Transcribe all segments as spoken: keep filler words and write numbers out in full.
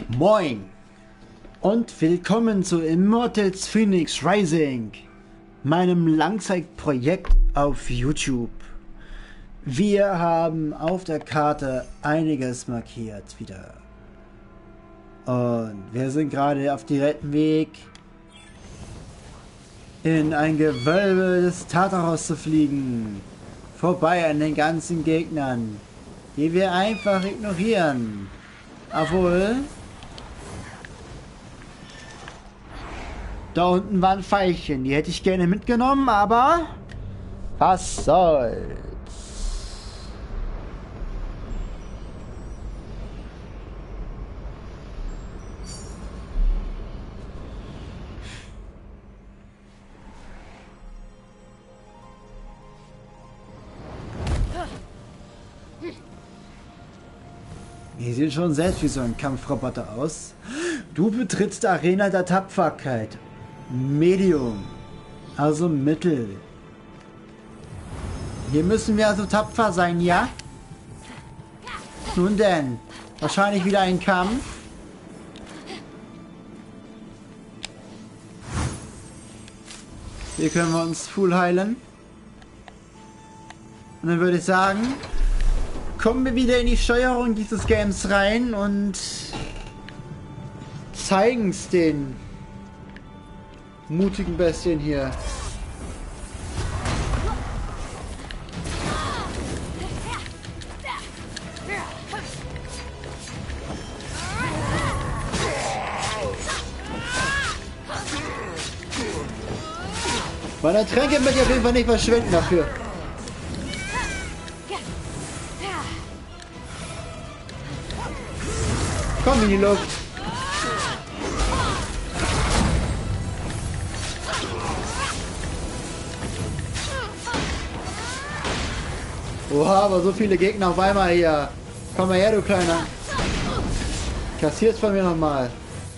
Moin und willkommen zu Immortals Fenyx Rising, meinem Langzeitprojekt auf YouTube. Wir haben auf der Karte einiges markiert wieder. Und wir sind gerade auf direktem Weg, in ein Gewölbe des Tartaros zu fliegen. Vorbei an den ganzen Gegnern, die wir einfach ignorieren. Obwohl, da unten waren Veilchen, die hätte ich gerne mitgenommen, aber was soll's. Die sehen schon selbst wie so ein Kampfroboter aus. Du betrittst die Arena der Tapferkeit. Medium. Also Mittel. Hier müssen wir also tapfer sein, ja? Nun denn. Wahrscheinlich wieder ein Kampf. Hier können wir uns full heilen. Und dann würde ich sagen, kommen wir wieder in die Steuerung dieses Games rein und zeigen es den mutigen Bestien hier. Meine Tränke möchte ich auf jeden Fall nicht verschwenden dafür. Komm in die Luft. Oha, aber so viele Gegner auf einmal hier. Komm mal her, du Kleiner. Kassierst von mir nochmal.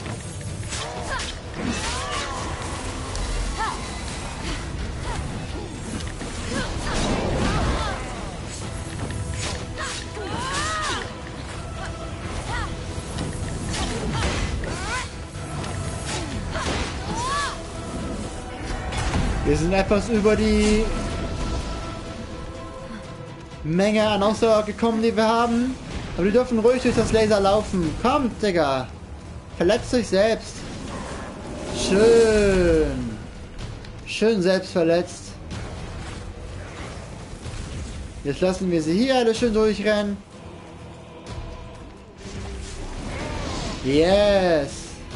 Wir sind etwas über die Menge an Ausdauer gekommen, die wir haben. Aber die dürfen ruhig durch das Laser laufen. Kommt, Digga. Verletzt euch selbst. Schön. Schön selbst verletzt. Jetzt lassen wir sie hier alle schön durchrennen. Yes.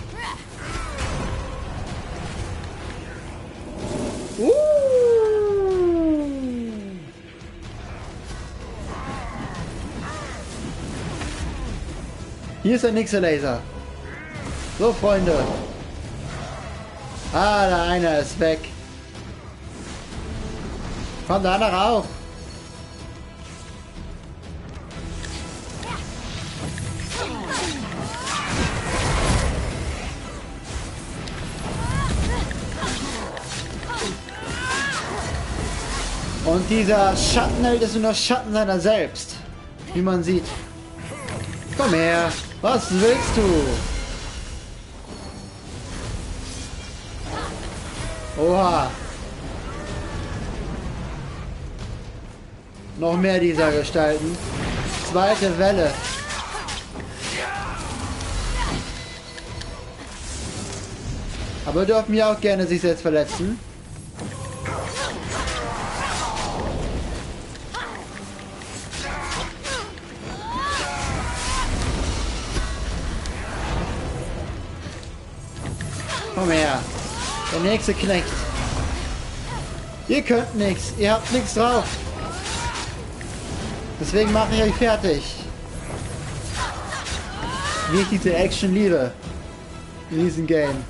Uh. Hier ist der nächste Laser. So, Freunde. Ah, der eine ist weg. Kommt der andere auch. Und dieser Schattenheld ist nur das Schatten seiner selbst. Wie man sieht. Komm her. Was willst du? Oha. Noch mehr dieser Gestalten. Zweite Welle. Aber dürfen ja auch gerne sich selbst verletzen. Komm her. Der nächste Knecht. Ihr könnt nichts. Ihr habt nichts drauf. Deswegen mache ich euch fertig. Wie ich diese Action liebe. In diesem Game.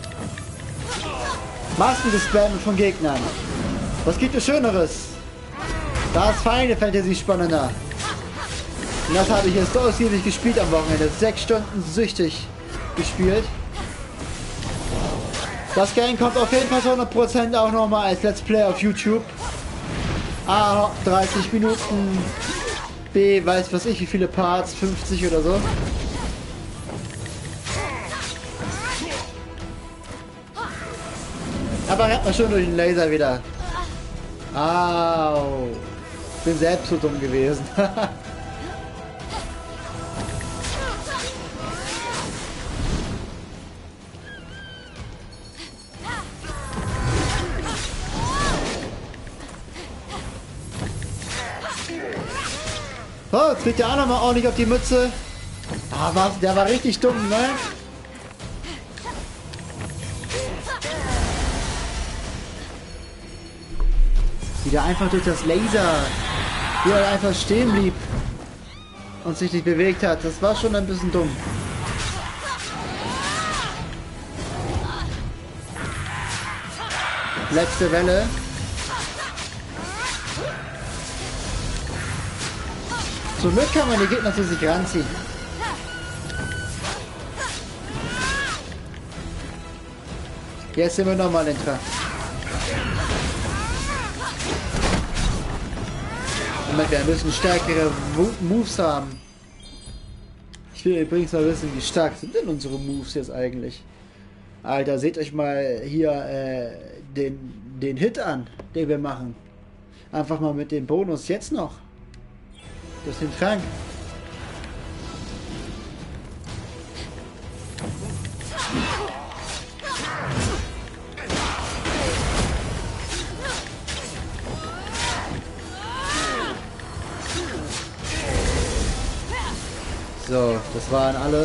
Masken gespammt von Gegnern. Was gibt es Schöneres? Da ist Final Fantasy spannender. Und das habe ich jetzt so ausgiebig gespielt am Wochenende. Sechs Stunden süchtig gespielt. Das Game kommt auf jeden Fall zu hundert Prozent auch nochmal als Let's Play auf YouTube. A, dreißig Minuten. B, weiß was ich, wie viele Parts, fünfzig oder so. Aber er hat man schon durch den Laser wieder. Au. Bin selbst so dumm gewesen. Oh, jetzt kriegt der auch nochmal ordentlich auf die Mütze. Ah, was? Der war richtig dumm, ne? Wie der einfach durch das Laser, wie er einfach stehen blieb und sich nicht bewegt hat. Das war schon ein bisschen dumm. Letzte Welle. Zum Glück kann man die Gegner zu sich ranziehen. Jetzt sind wir nochmal in dran. Damit wir ein bisschen stärkere Moves haben. Ich will übrigens mal wissen, wie stark sind denn unsere Moves jetzt eigentlich. Alter, seht euch mal hier äh, den, den Hit an, den wir machen. Einfach mal mit dem Bonus jetzt noch. Das sind krank. So, das waren alle.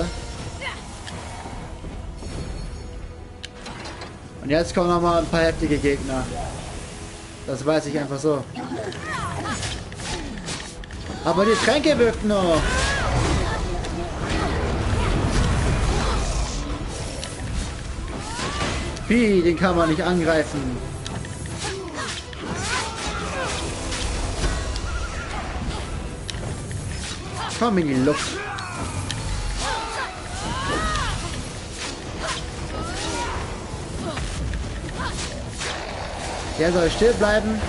Und jetzt kommen noch mal ein paar heftige Gegner. Das weiß ich einfach so. Aber die Tränke wirken noch. Wie, den kann man nicht angreifen. Komm in die Luft. Der soll still bleiben.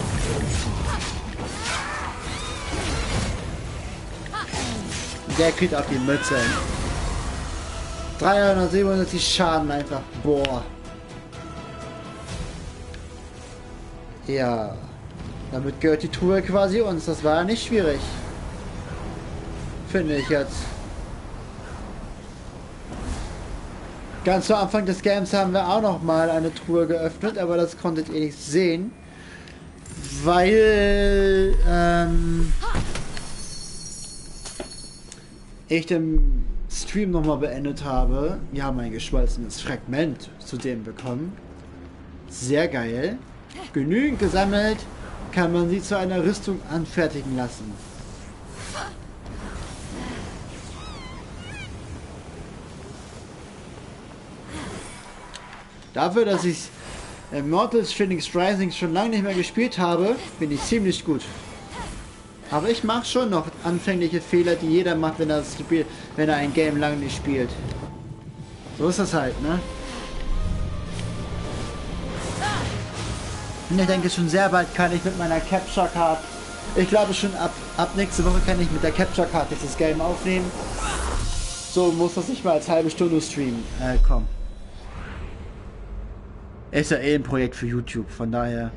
Der kriegt auf die Mütze. dreihundertsiebenundsiebzig Schaden einfach. Boah. Ja. Damit gehört die Truhe quasi uns. Das war nicht schwierig. Finde ich jetzt. Ganz zu Anfang des Games haben wir auch noch mal eine Truhe geöffnet, aber das konntet ihr nicht sehen. Weil ähm, ich den Stream nochmal beendet habe. Wir haben ein geschmolzenes Fragment zu dem bekommen. Sehr geil. Genügend gesammelt, kann man sie zu einer Rüstung anfertigen lassen. Dafür, dass ich Immortals Phoenix Rising schon lange nicht mehr gespielt habe, bin ich ziemlich gut. Aber ich mache schon noch anfängliche Fehler, die jeder macht, wenn er das Spiel, wenn er ein Game lang nicht spielt. So ist das halt, ne? Und ich denke, schon sehr bald kann ich mit meiner Capture Card, ich glaube schon ab, ab nächste Woche kann ich mit der Capture Card jetzt das Game aufnehmen. So muss das nicht mal als halbe Stunde Stream äh, kommen. Ist ja eh ein Projekt für YouTube, von daher.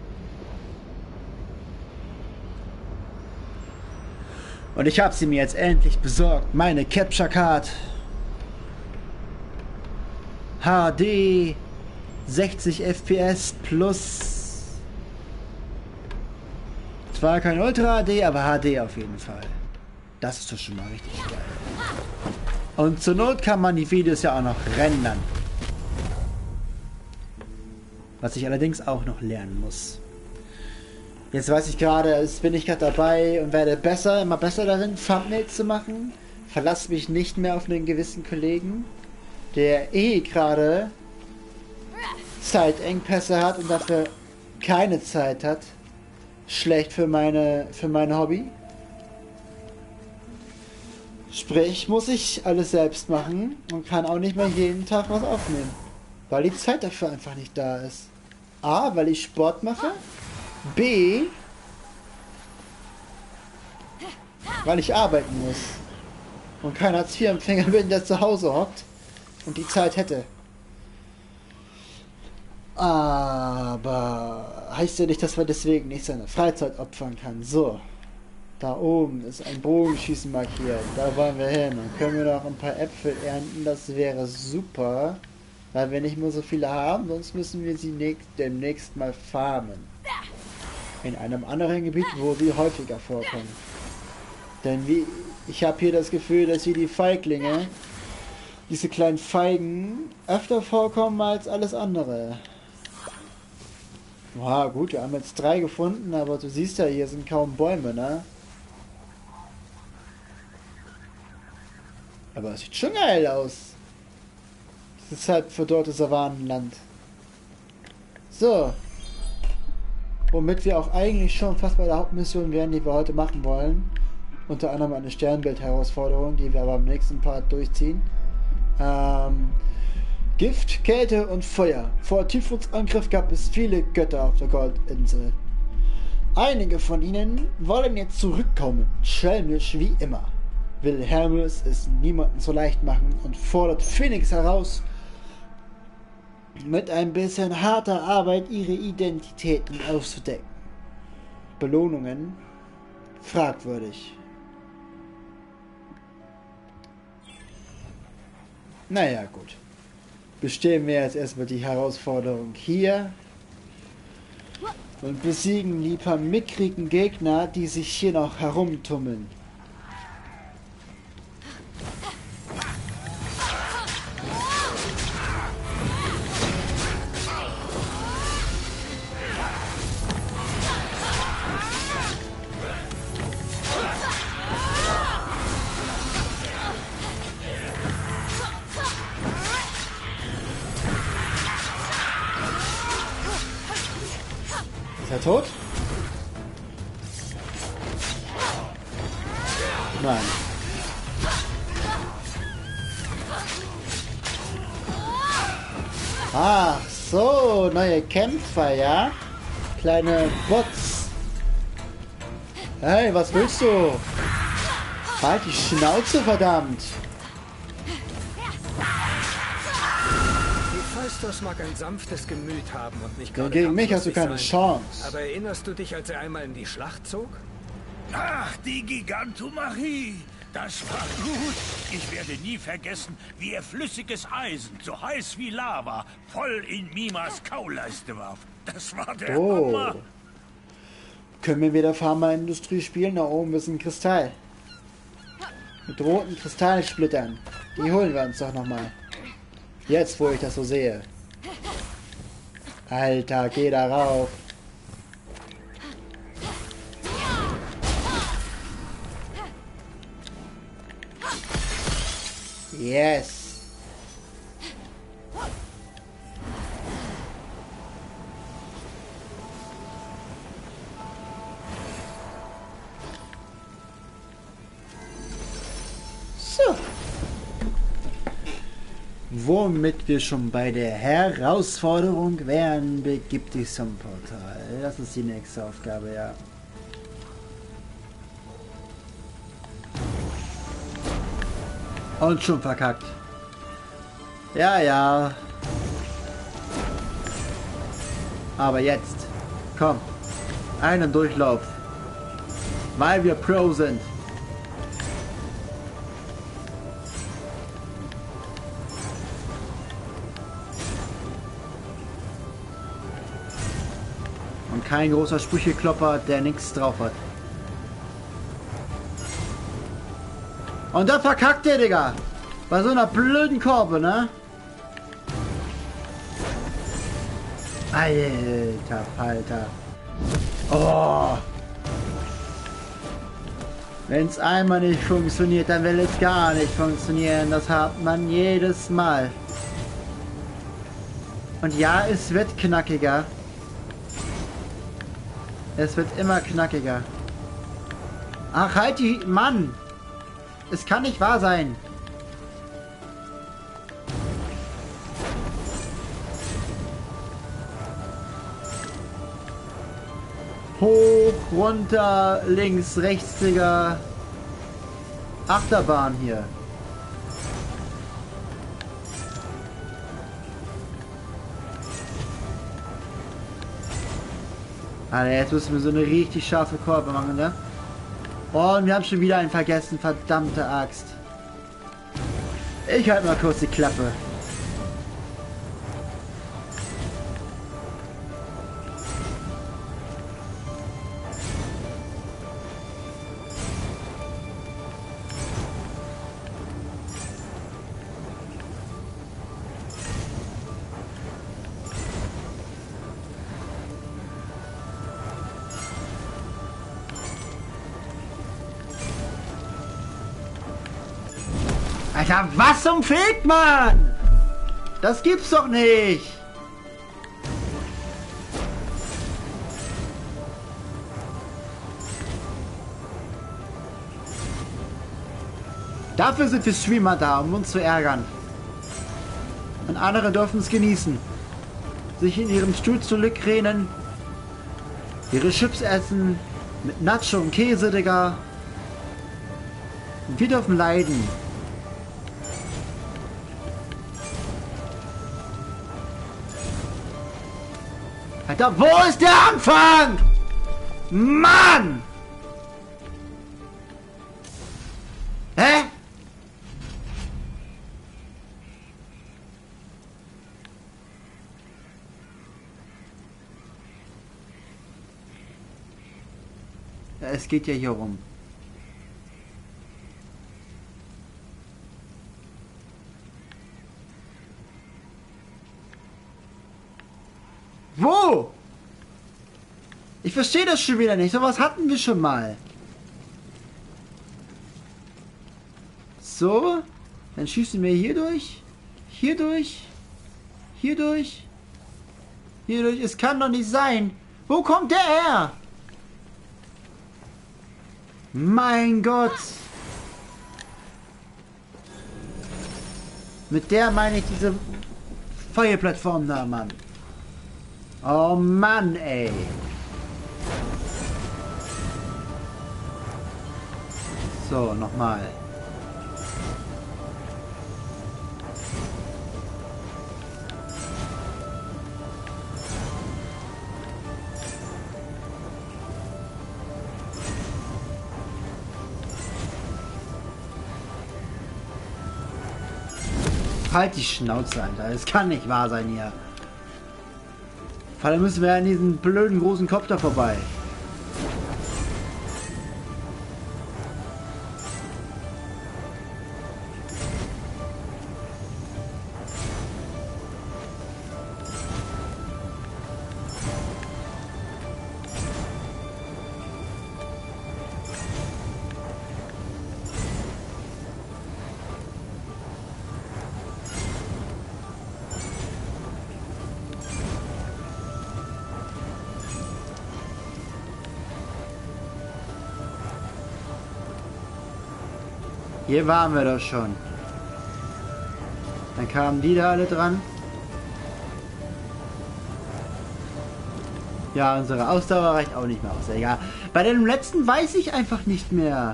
Und ich habe sie mir jetzt endlich besorgt. Meine Capture Card. H D. sechzig F P S plus. Zwar kein Ultra H D, aber H D auf jeden Fall. Das ist doch schon mal richtig geil. Und zur Not kann man die Videos ja auch noch rendern. Was ich allerdings auch noch lernen muss. Jetzt weiß ich gerade, jetzt bin ich gerade dabei und werde besser, immer besser darin, Thumbnails zu machen. Verlasse mich nicht mehr auf einen gewissen Kollegen, der eh gerade Zeitengpässe hat und dafür keine Zeit hat. Schlecht für meine, für mein Hobby. Sprich, muss ich alles selbst machen und kann auch nicht mehr jeden Tag was aufnehmen. Weil die Zeit dafür einfach nicht da ist. A, weil ich Sport mache. B, weil ich arbeiten muss. Und kein Hartz vier Empfänger bin, der zu Hause hockt und die Zeit hätte. Aber heißt ja nicht, dass man deswegen nicht seine Freizeit opfern kann. So. Da oben ist ein Bogenschießen markiert. Da wollen wir hin. Dann können wir noch ein paar Äpfel ernten. Das wäre super. Weil wir nicht mehr so viele haben. Sonst müssen wir sie nächst, demnächst mal farmen. In einem anderen Gebiet, wo sie häufiger vorkommen. Denn wie ich habe hier das Gefühl, dass hier die Feiglinge, diese kleinen Feigen, öfter vorkommen als alles andere. Wow, gut, wir haben jetzt drei gefunden, aber du siehst ja, hier sind kaum Bäume, ne? Aber es sieht schon geil aus. Das ist halt verdorrtes Savannenland. So. Womit wir auch eigentlich schon fast bei der Hauptmission wären, die wir heute machen wollen. Unter anderem eine Sternbild-Herausforderung, die wir aber im nächsten Part durchziehen. Ähm, Gift, Kälte und Feuer. Vor Typhons Angriff gab es viele Götter auf der Goldinsel. Einige von ihnen wollen jetzt zurückkommen, schelmisch wie immer. Will Hermes es niemandem so leicht machen und fordert Phoenix heraus, mit ein bisschen harter Arbeit ihre Identitäten aufzudecken. Belohnungen? Fragwürdig. Naja, gut. Bestehen wir jetzt erstmal die Herausforderung hier und besiegen die paar mickrigen Gegner, die sich hier noch herumtummeln. Ist er tot? Nein. Ach so, neue Kämpfer, ja? Kleine Bots. Hey, was willst du? Halt die Schnauze, verdammt! Das mag ein sanftes Gemüt haben und nicht Denn gerade gegen mich hast du keine sein. Chance. Aber erinnerst du dich, als er einmal in die Schlacht zog? Ach, die Gigantomachie. Das war gut. Ich werde nie vergessen, wie er flüssiges Eisen, so heiß wie Lava, voll in Mimas Kauleiste warf. Das war der Oh. Hammer. Können wir wieder Pharmaindustrie spielen? Da oben ist ein Kristall. Mit roten Kristallsplittern. Die holen wir uns doch nochmal. Jetzt, wo ich das so sehe. Alter, geh da rauf. Yes. So. Womit wir schon bei der Herausforderung wären, begib dich zum Portal. Das ist die nächste Aufgabe, ja. Und schon verkackt. Ja, ja. Aber jetzt. Komm. Einen Durchlauf. Weil wir Pro sind. Und kein großer Sprücheklopper, der nichts drauf hat. Und da verkackt der, Digga. Bei so einer blöden Korbe, ne? Alter Falter. Oh. Wenn es einmal nicht funktioniert, dann will es gar nicht funktionieren. Das hat man jedes Mal. Und ja, es wird knackiger. Es wird immer knackiger. Ach, halt die... Mann! Es kann nicht wahr sein. Hoch, runter, links, rechts, Digga. Achterbahn hier. Alter, jetzt müssen wir so eine richtig scharfe Korbe machen, ne? Oh, und wir haben schon wieder einen vergessen, verdammte Axt. Ich halte mal kurz die Klappe. Alter, was zum Fick, Mann? Das gibt's doch nicht. Dafür sind wir Streamer da, um uns zu ärgern. Und andere dürfen es genießen. Sich in ihrem Stuhl zurücklehnen. Ihre Chips essen. Mit Nacho und Käse, Digga. Und wir dürfen leiden. Alter, wo ist der Anfang? Mann! Hä? Ja, es geht ja hier rum. Wo? Ich verstehe das schon wieder nicht. Sowas hatten wir schon mal. So. Dann schießen wir hier durch. Hier durch. Hier durch. Hier durch. Es kann doch nicht sein. Wo kommt der her? Mein Gott. Mit der meine ich diese Feuerplattform da, Mann. Oh Mann, ey. So, nochmal. Halt die Schnauze, Alter. Das kann nicht wahr sein hier. Vor allem müssen wir an diesen blöden großen Kopf da vorbei. Hier waren wir doch schon. Dann kamen die da alle dran. Ja, unsere Ausdauer reicht auch nicht mehr aus. Egal. Bei dem letzten weiß ich einfach nicht mehr.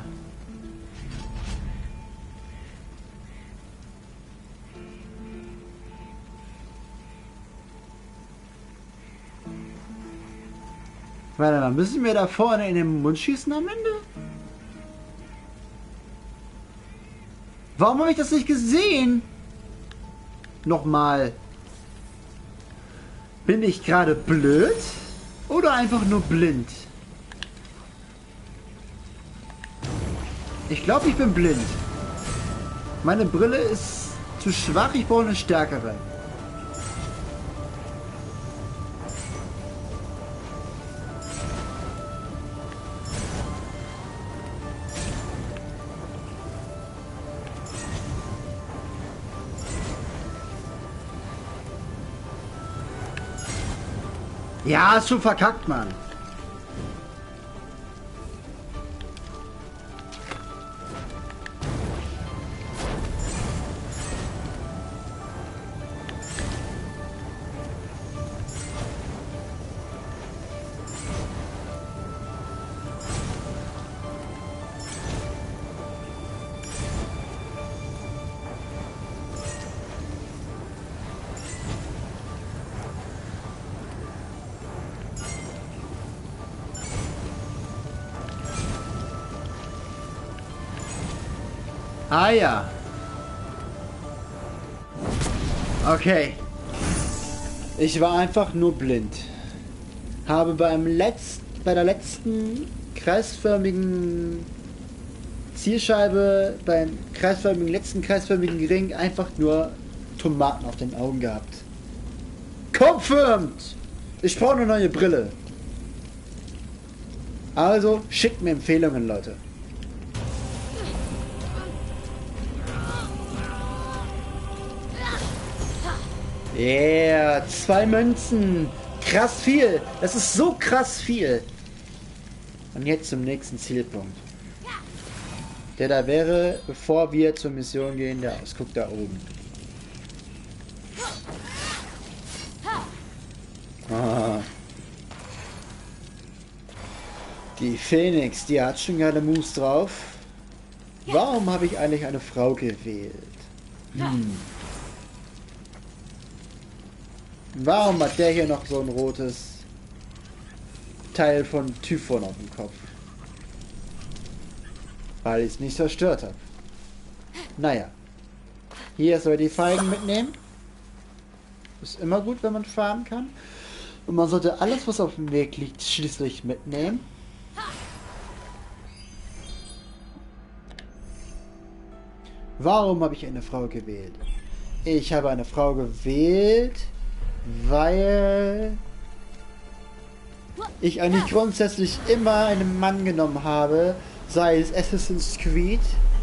Warte mal, müssen wir da vorne in den Mund schießen am Ende? Warum habe ich das nicht gesehen? Nochmal. Bin ich gerade blöd? Oder einfach nur blind? Ich glaube, ich bin blind. Meine Brille ist zu schwach, ich brauche eine stärkere. Ja, ist schon verkackt, Mann. Ah ja. Okay. Ich war einfach nur blind. Habe beim Letz bei der letzten kreisförmigen Zielscheibe, beim kreisförmigen letzten kreisförmigen Ring einfach nur Tomaten auf den Augen gehabt. Confirmed! Ich brauche eine neue Brille. Also schickt mir Empfehlungen, Leute. Yeah, zwei Münzen. Krass viel. Das ist so krass viel. Und jetzt zum nächsten Zielpunkt. Der da wäre, bevor wir zur Mission gehen, der Ausguck da oben. Ah. Die Phoenix, die hat schon geile Moves drauf. Warum habe ich eigentlich eine Frau gewählt? Hm. Warum hat der hier noch so ein rotes Teil von Typhon auf dem Kopf? Weil ich es nicht zerstört habe. Naja. Hier soll die Feigen mitnehmen. Ist immer gut, wenn man farmen kann. Und man sollte alles, was auf dem Weg liegt, schließlich mitnehmen. Warum habe ich eine Frau gewählt? Ich habe eine Frau gewählt, weil ich eigentlich grundsätzlich immer einen Mann genommen habe, sei es Assassin's Creed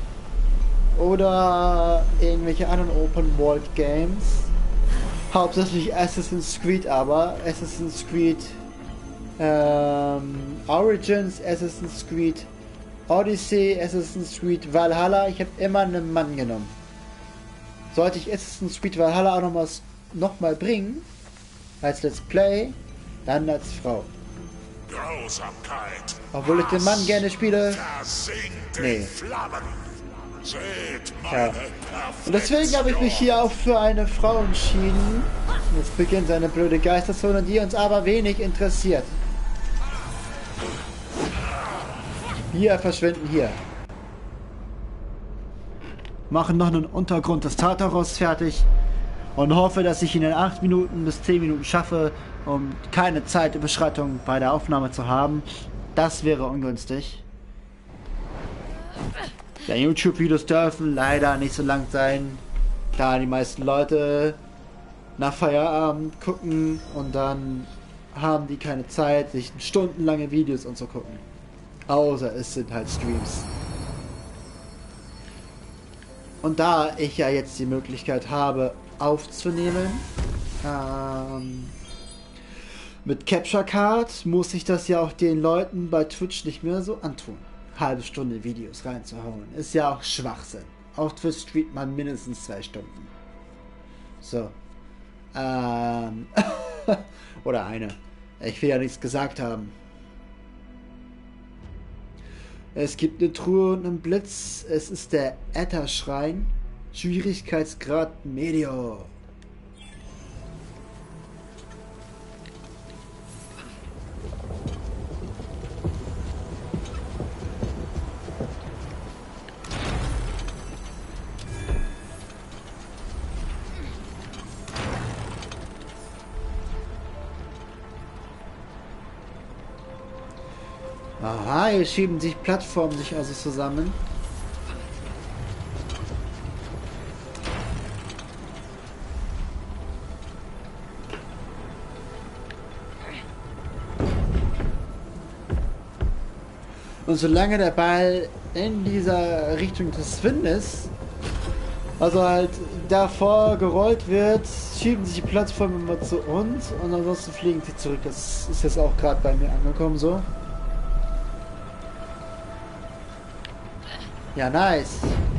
oder irgendwelche anderen Open World Games. Hauptsächlich Assassin's Creed, aber Assassin's Creed ähm, Origins, Assassin's Creed Odyssey, Assassin's Creed Valhalla. Ich habe immer einen Mann genommen. Sollte ich Assassin's Creed Valhalla auch noch noch mal bringen, als Let's Play, dann als Frau. Grausamkeit. Obwohl ich den Mann gerne spiele. Nee. Ja. Und deswegen habe ich mich hier auch für eine Frau entschieden. Jetzt beginnt seine blöde Geisterzone, die uns aber wenig interessiert. Wir verschwinden hier. Machen noch einen Untergrund des Tartaros fertig. Und hoffe, dass ich ihn in acht Minuten bis zehn Minuten schaffe, um keine Zeitüberschreitung bei der Aufnahme zu haben. Das wäre ungünstig. Ja, YouTube-Videos dürfen leider nicht so lang sein, da die meisten Leute nach Feierabend gucken und dann haben die keine Zeit, sich stundenlange Videos anzugucken. Außer es sind halt Streams. Und da ich ja jetzt die Möglichkeit habe, aufzunehmen, ähm, mit Capture Card, muss ich das ja auch den Leuten bei Twitch nicht mehr so antun. Halbe Stunde Videos reinzuhauen. Ist ja auch Schwachsinn. Auf Twitch streamt man mindestens zwei Stunden. So. Ähm. Oder eine. Ich will ja nichts gesagt haben. Es gibt eine Truhe und einen Blitz. Es ist der Ätherschrein. Schwierigkeitsgrad Meteor. Aha, hier schieben sich Plattformen sich also zusammen. Und solange der Ball in dieser Richtung des Windes, also halt davor gerollt wird, schieben sich die Plattformen immer zu uns und ansonsten fliegen sie zurück. Das ist jetzt auch gerade bei mir angekommen so. Ja, nice.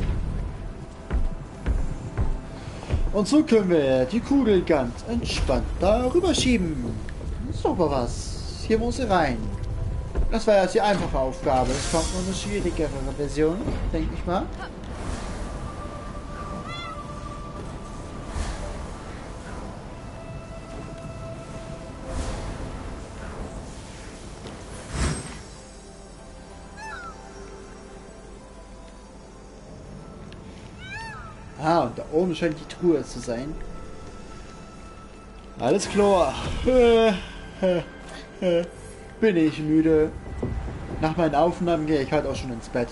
Und so können wir die Kugel ganz entspannt darüber schieben. Super was. Hier muss sie rein. Das war jetzt die einfache Aufgabe. Es kommt noch eine schwierigere Version, denke ich mal. Genau, da oben scheint die Truhe zu sein. Alles klar. Äh, äh, äh, bin ich müde. Nach meinen Aufnahmen gehe ich halt auch schon ins Bett.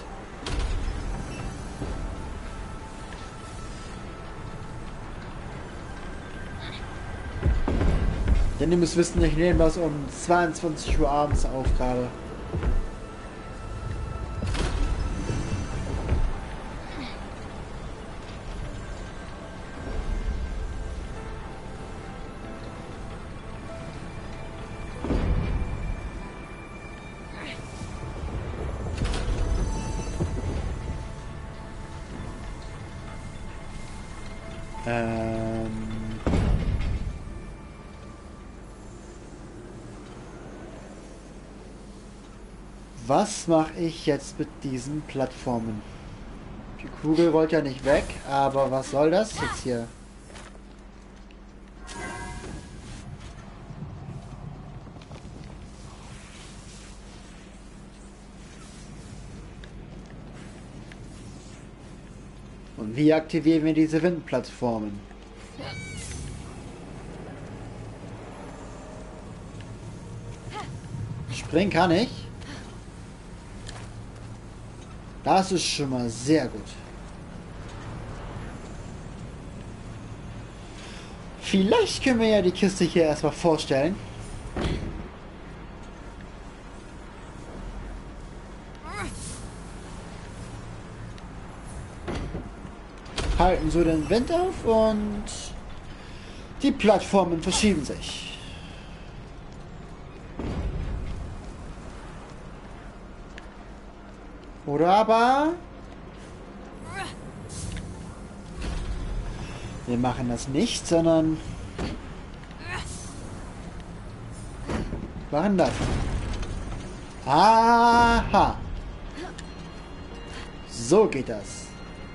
Denn ihr müsst wissen, ich nehme das um zweiundzwanzig Uhr abends auf gerade. Ähm... Was mache ich jetzt mit diesen Plattformen? Die Kugel wollte ja nicht weg, aber was soll das jetzt hier? Und wie aktivieren wir diese Windplattformen? Springen kann ich. Das ist schon mal sehr gut. Vielleicht können wir ja die Kiste hier erstmal vorstellen. Halten so den Wind auf und die Plattformen verschieben sich. Oder aber wir machen das nicht, sondern machen das. Aha. So geht das.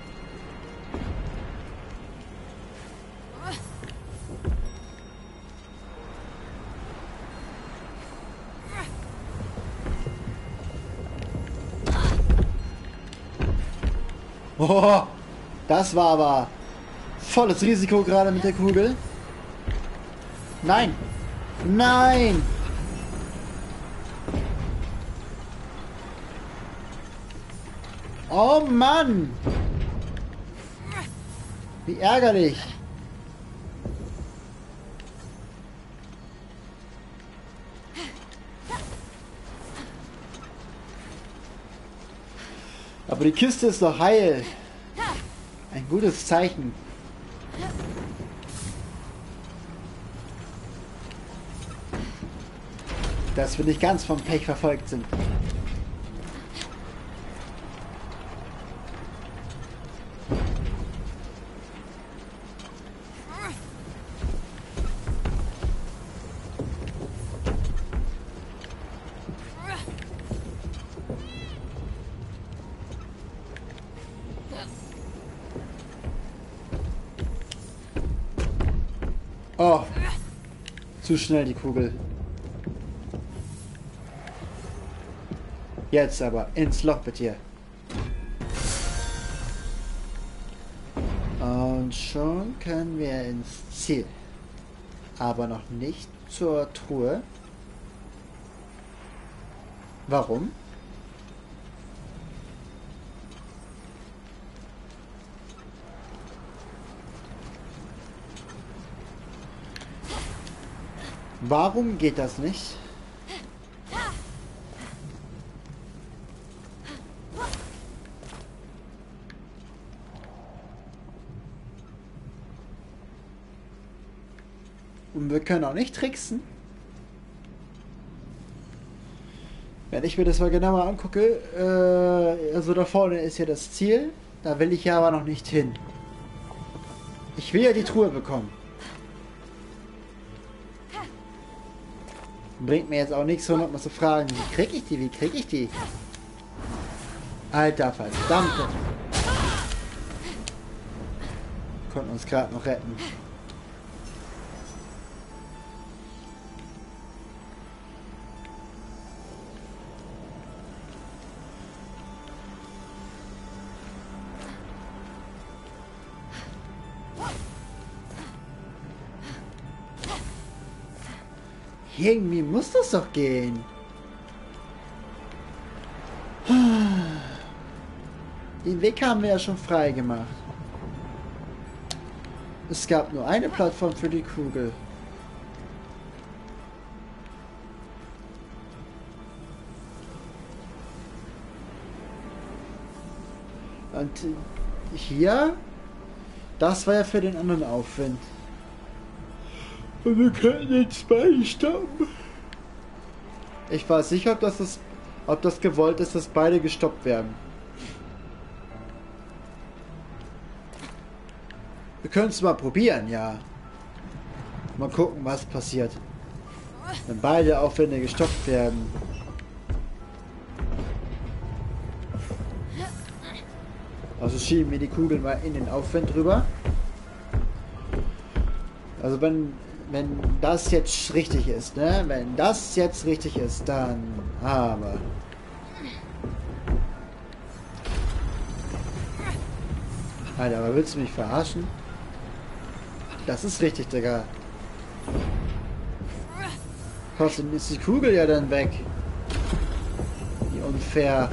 Oh, das war aber volles Risiko gerade mit der Kugel. Nein! Nein! Oh Mann! Wie ärgerlich! Aber die Kiste ist doch heil. Ein gutes Zeichen. Dass wir nicht ganz vom Pech verfolgt sind. Oh, zu schnell die Kugel. Jetzt aber ins Loch mit dir. Und schon können wir ins Ziel. Aber noch nicht zur Truhe. Warum? Warum geht das nicht? Und wir können auch nicht tricksen. Wenn ich mir das mal genauer angucke, äh, also da vorne ist ja das Ziel, da will ich ja aber noch nicht hin. Ich will ja die Truhe bekommen. Bringt mir jetzt auch nichts, hundert Mal zu fragen, wie krieg ich die, wie krieg ich die? Alter, verdammte. Konnten uns gerade noch retten. Irgendwie muss das doch gehen. Den Weg haben wir ja schon frei gemacht. Es gab nur eine Plattform für die Kugel. Und hier, das war ja für den anderen Aufwind. Und wir können jetzt beide stoppen. Ich weiß nicht, ob das, ist, ob das gewollt ist, dass beide gestoppt werden. Wir können es mal probieren, ja. Mal gucken, was passiert. Wenn beide Aufwände gestoppt werden. Also schieben wir die Kugel mal in den Aufwind rüber. Also wenn, wenn das jetzt richtig ist, ne? Wenn das jetzt richtig ist, dann aber. Alter, aber willst du mich verarschen? Das ist richtig, Digga. Trotzdem ist die Kugel ja dann weg. Wie unfair.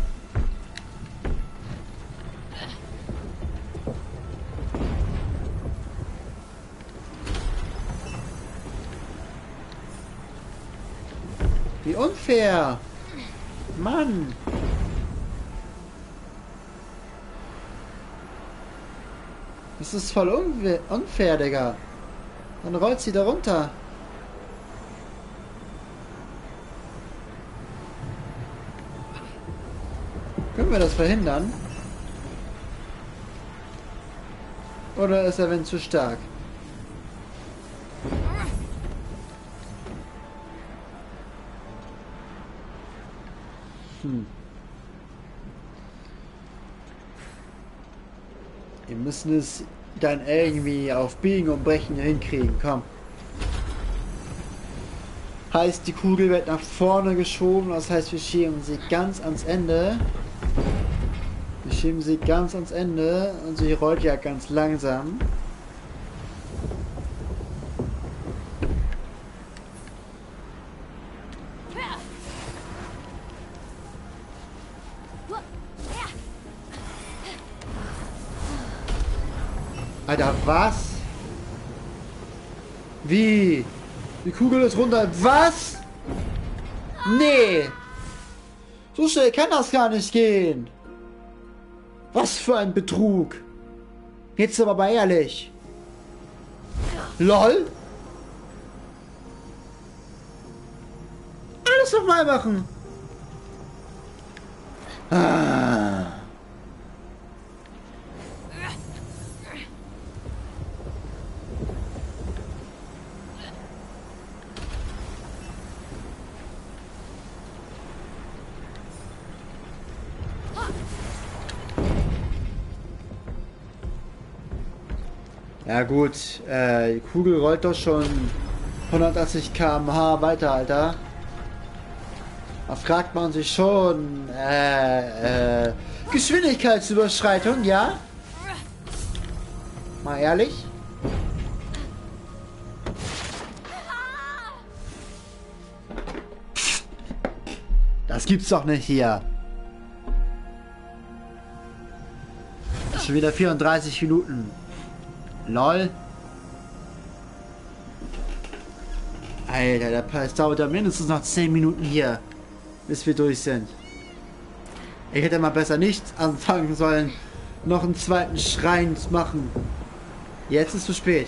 Wie unfair! Mann! Das ist voll unfair, Digga. Dann rollt sie da runter. Können wir das verhindern? Oder ist der Wind zu stark? Hm. Wir müssen es dann irgendwie auf Biegen und Brechen hinkriegen. Komm. Heißt, die Kugel wird nach vorne geschoben. Das heißt, wir schieben sie ganz ans Ende. Wir schieben sie ganz ans Ende. Und sie rollt ja ganz langsam. Alter, was? Wie? Die Kugel ist runter. Was? Nee. So schnell kann das gar nicht gehen. Was für ein Betrug. Jetzt aber mal ehrlich. LOL? Alles nochmal machen. Ah. Ja gut, äh, die Kugel rollt doch schon hundertachtzig Kilometer pro Stunde weiter, Alter. Da fragt man sich schon, äh, äh, Geschwindigkeitsüberschreitung, ja? Mal ehrlich? Das gibt's doch nicht hier. Schon wieder vierunddreißig Minuten. LOL. Alter, das dauert ja mindestens noch zehn Minuten hier, bis wir durch sind. Ich hätte mal besser nicht anfangen sollen, noch einen zweiten Schrein zu machen. Jetzt ist zu spät.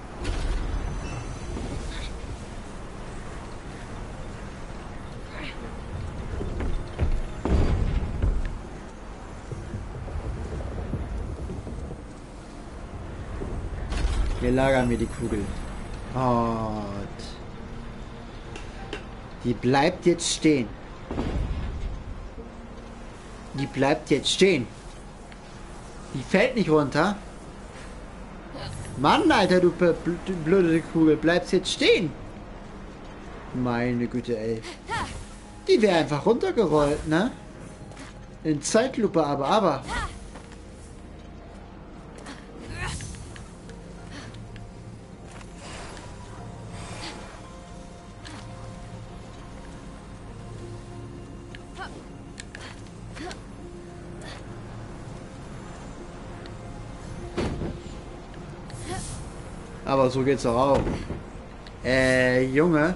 Hier lagern wir die Kugel. Und die bleibt jetzt stehen. Die bleibt jetzt stehen. Die fällt nicht runter. Mann, Alter, du blöde Kugel, bleibst jetzt stehen. Meine Güte, ey. Die wäre einfach runtergerollt, ne? In Zeitlupe, aber, aber. Aber so geht's doch auch. Äh, Junge.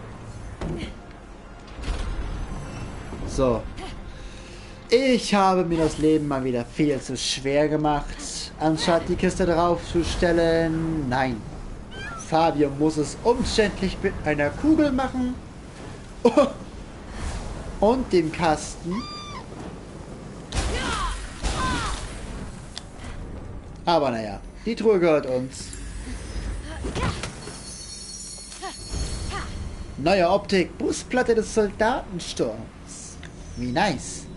So. Ich habe mir das Leben mal wieder viel zu schwer gemacht. Anstatt die Kiste draufzustellen. Nein. Fabio muss es umständlich mit einer Kugel machen. Und dem Kasten. Aber naja, die Truhe gehört uns. Neue Optik, Brustplatte des Soldatensturms. Wie nice.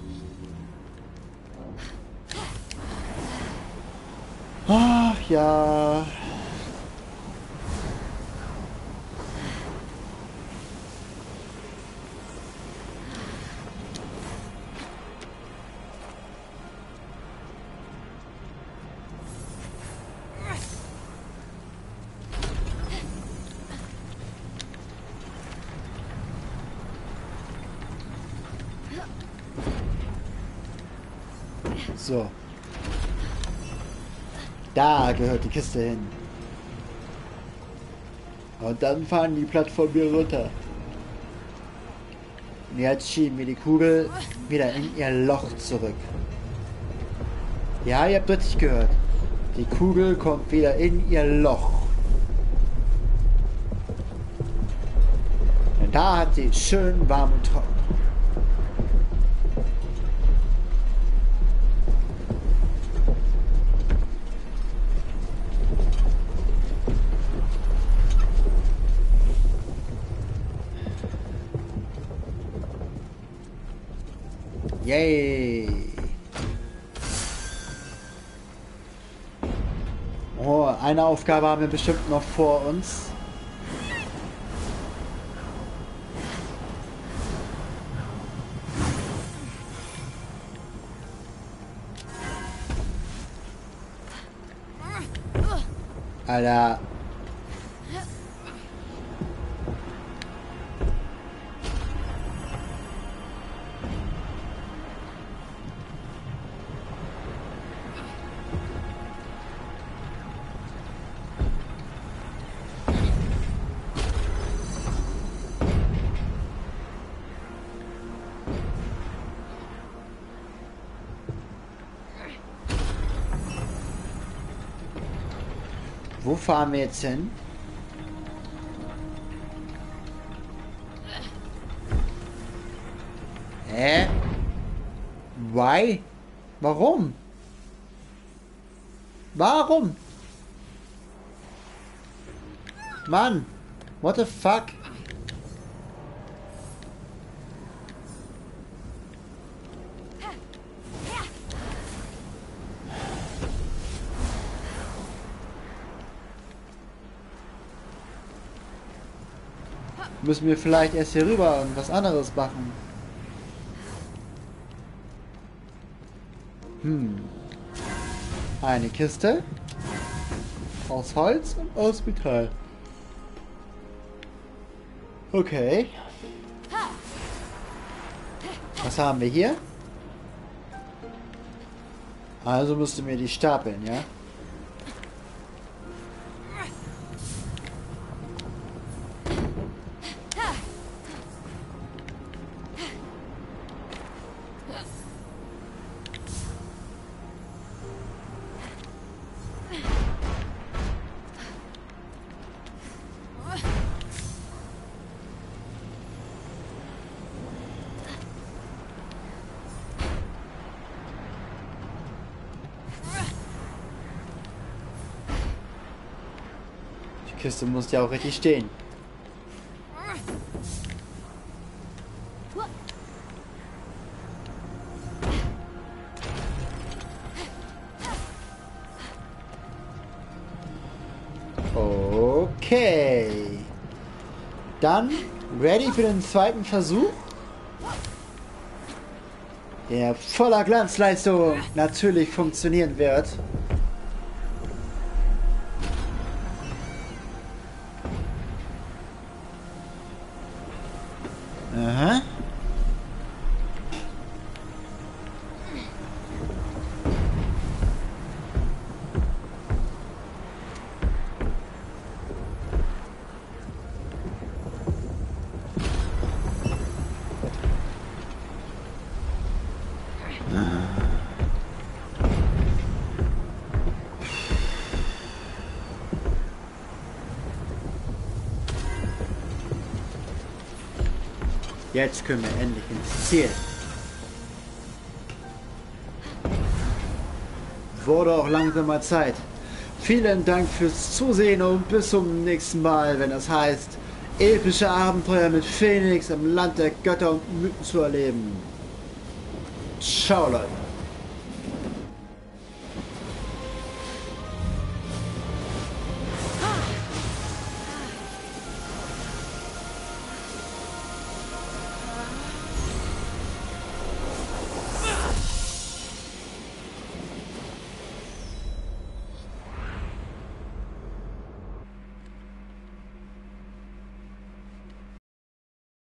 Ach ja. So. Da gehört die Kiste hin. Und dann fahren die Plattform hier runter. Und jetzt schieben wir die Kugel wieder in ihr Loch zurück. Ja, ihr habt richtig gehört. Die Kugel kommt wieder in ihr Loch. Und da hat sie schön warm und trocken. Yay! Oh, eine Aufgabe haben wir bestimmt noch vor uns. Alter. Wo fahren wir jetzt hin? Hä? Why? Warum? Warum? Mann, what the fuck? Müssen wir vielleicht erst hier rüber und was anderes machen. Hm. Eine Kiste. Aus Holz und aus Metall. Okay. Was haben wir hier? Also müssten wir die stapeln, ja? Die Kiste muss ja auch richtig stehen. Okay. Dann ready für den zweiten Versuch. Der voller Glanzleistung natürlich funktionieren wird. Aha. Jetzt können wir endlich ins Ziel. Wurde auch langsam mal Zeit. Vielen Dank fürs Zusehen und bis zum nächsten Mal, wenn es heißt, epische Abenteuer mit Phoenix im Land der Götter und Mythen zu erleben. Ciao, Leute.